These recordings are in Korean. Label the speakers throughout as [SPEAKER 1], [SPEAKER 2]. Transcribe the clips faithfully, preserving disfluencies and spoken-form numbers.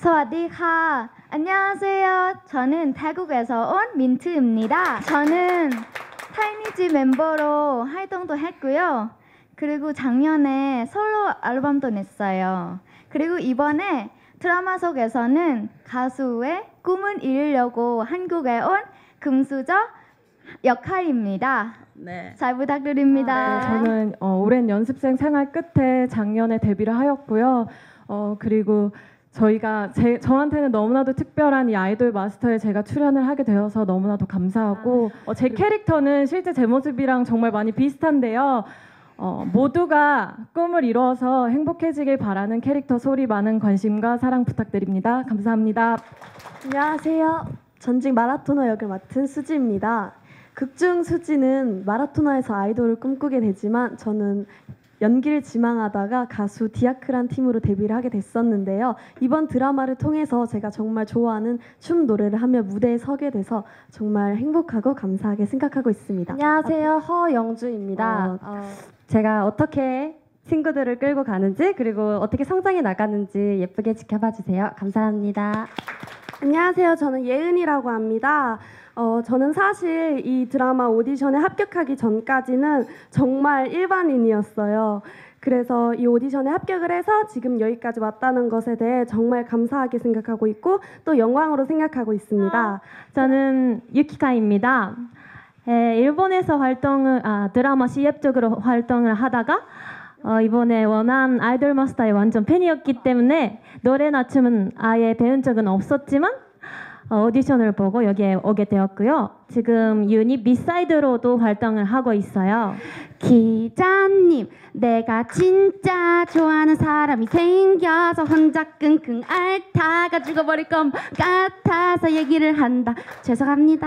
[SPEAKER 1] 사와디카. 안녕하세요. 저는 태국에서 온 민트입니다. 저는 타이니지 멤버로 활동도 했고요. 그리고 작년에 솔로 앨범도 냈어요. 그리고 이번에 드라마 속에서는 가수의 꿈을 이루려고 한국에 온 금수저 역할입니다.
[SPEAKER 2] 네.
[SPEAKER 1] 잘 부탁드립니다.
[SPEAKER 2] 아,
[SPEAKER 3] 네, 저는 어, 오랜 연습생 생활 끝에 작년에 데뷔를 하였고요. 어, 그리고 저희가 제, 저한테는 너무나도 특별한 이 아이돌 마스터에 제가 출연을 하게 되어서 너무나도 감사하고 어, 제 캐릭터는 실제 제 모습이랑 정말 많이 비슷한데요. 어, 모두가 꿈을 이루어서 행복해지길 바라는 캐릭터 소리 많은 관심과 사랑 부탁드립니다. 감사합니다.
[SPEAKER 4] 안녕하세요. 전직 마라토너 역을 맡은 수지입니다. 극중 수지는 마라토너에서 아이돌을 꿈꾸게 되지만 저는 연기를 지망하다가 가수 디아크란 팀으로 데뷔를 하게 됐었는데요. 이번 드라마를 통해서 제가 정말 좋아하는 춤 노래를 하며 무대에 서게 돼서 정말 행복하고 감사하게 생각하고 있습니다.
[SPEAKER 5] 안녕하세요. 허영주입니다.
[SPEAKER 4] 어,
[SPEAKER 5] 어, 제가 어떻게 친구들을 끌고 가는지 그리고 어떻게 성장해 나가는지 예쁘게 지켜봐 주세요. 감사합니다.
[SPEAKER 4] 안녕하세요. 저는 예은이라고 합니다. 어, 저는 사실 이 드라마 오디션에 합격하기 전까지는 정말 일반인이었어요. 그래서 이 오디션에 합격을 해서 지금 여기까지 왔다는 것에 대해 정말 감사하게 생각하고 있고 또 영광으로 생각하고 있습니다.
[SPEAKER 5] 저는 유키카입니다. 에, 일본에서 활동을 아, 드라마 씨에프 쪽으로 활동을 하다가 어, 이번에 원한 아이돌 마스터의 완전 팬이었기 때문에 노래나 춤은 아예 배운 적은 없었지만 어, 오디션을 보고 여기에 오게 되었고요. 지금 유닛 비사이드로도 활동을 하고 있어요.
[SPEAKER 1] 기자님, 내가 진짜 좋아하는 사람이 생겨서 혼자 끙끙 앓다가 죽어버릴 것 같아서 얘기를 한다. 죄송합니다.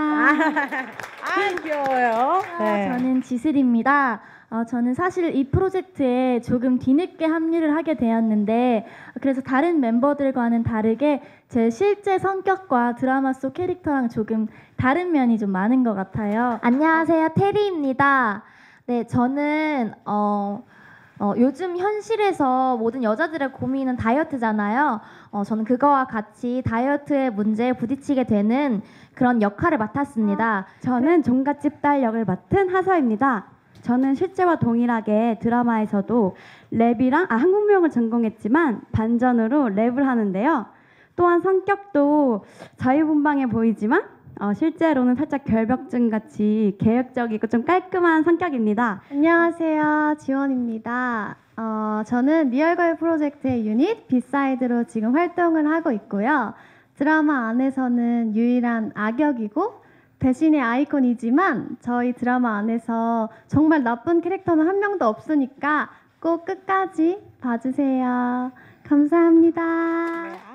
[SPEAKER 2] 아, 귀여워요. 네.
[SPEAKER 6] 저는 지슬입니다. 어, 저는 사실 이 프로젝트에 조금 뒤늦게 합류를 하게 되었는데 그래서 다른 멤버들과는 다르게 제 실제 성격과 드라마 속 캐릭터랑 조금 다른 면이 좀 많은 것 같아요.
[SPEAKER 5] 안녕하세요. 테리입니다. 네, 저는 어, 어, 요즘 현실에서 모든 여자들의 고민은 다이어트잖아요. 어, 저는 그거와 같이 다이어트의 문제에 부딪히게 되는 그런 역할을 맡았습니다.
[SPEAKER 4] 저는 종갓집 딸 역을 맡은 하서입니다. 저는 실제와 동일하게 드라마에서도 랩이랑 아, 한국무용을 전공했지만 반전으로 랩을 하는데요. 또한 성격도 자유분방해 보이지만 어, 실제로는 살짝 결벽증 같이 계획적이고 좀 깔끔한 성격입니다.
[SPEAKER 6] 안녕하세요. 지원입니다. 어, 저는 리얼걸 프로젝트의 유닛 비사이드로 지금 활동을 하고 있고요. 드라마 안에서는 유일한 악역이고 배신의 아이콘이지만 저희 드라마 안에서 정말 나쁜 캐릭터는 한 명도 없으니까 꼭 끝까지 봐주세요. 감사합니다.